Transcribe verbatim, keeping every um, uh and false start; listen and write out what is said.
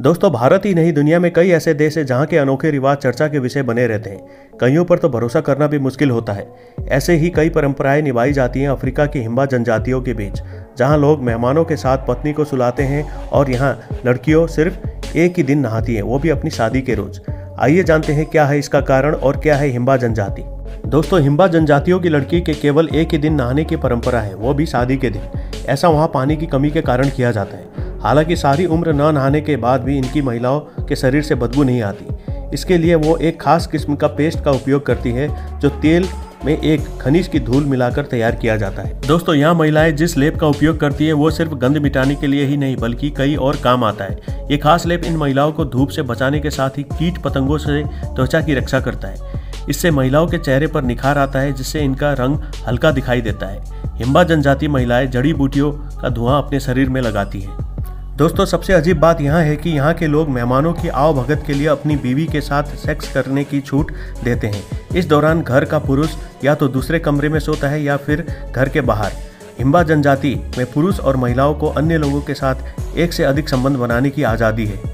दोस्तों, भारत ही नहीं दुनिया में कई ऐसे देश हैं जहाँ के अनोखे रिवाज चर्चा के विषय बने रहते हैं। कईयों पर तो भरोसा करना भी मुश्किल होता है। ऐसे ही कई परंपराएं निभाई जाती हैं अफ्रीका की हिम्बा जनजातियों के बीच, जहाँ लोग मेहमानों के साथ पत्नी को सुलाते हैं और यहाँ लड़कियों सिर्फ एक ही दिन नहाती हैं, वो भी अपनी शादी के रोज। आइए जानते हैं क्या है इसका कारण और क्या है हिम्बा जनजाति। दोस्तों, हिम्बा जनजातियों की लड़की के केवल एक ही दिन नहाने की परंपरा है, वो भी शादी के दिन। ऐसा वहाँ पानी की कमी के कारण किया जाता है। हालांकि सारी उम्र न नहाने के बाद भी इनकी महिलाओं के शरीर से बदबू नहीं आती। इसके लिए वो एक खास किस्म का पेस्ट का उपयोग करती है, जो तेल में एक खनिज की धूल मिलाकर तैयार किया जाता है। दोस्तों, यहाँ महिलाएं जिस लेप का उपयोग करती है वो सिर्फ गंध मिटाने के लिए ही नहीं बल्कि कई और काम आता है। ये खास लेप इन महिलाओं को धूप से बचाने के साथ ही कीट पतंगों से त्वचा की रक्षा करता है। इससे महिलाओं के चेहरे पर निखार आता है, जिससे इनका रंग हल्का दिखाई देता है। हिम्बा जनजाति महिलाएं जड़ी बूटियों का धुआं अपने शरीर में लगाती हैं। दोस्तों, सबसे अजीब बात यहाँ है कि यहाँ के लोग मेहमानों की आवभगत के लिए अपनी बीवी के साथ सेक्स करने की छूट देते हैं। इस दौरान घर का पुरुष या तो दूसरे कमरे में सोता है या फिर घर के बाहर। हिम्बा जनजाति में पुरुष और महिलाओं को अन्य लोगों के साथ एक से अधिक संबंध बनाने की आज़ादी है।